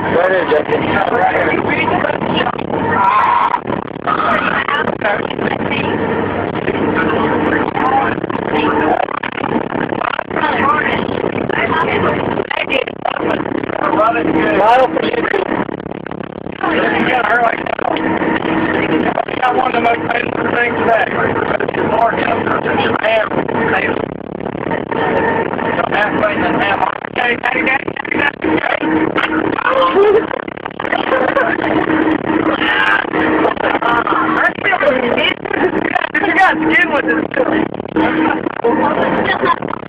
Go ahead, Justin. Model for you. Got one of the most painful things today. You got skin with this.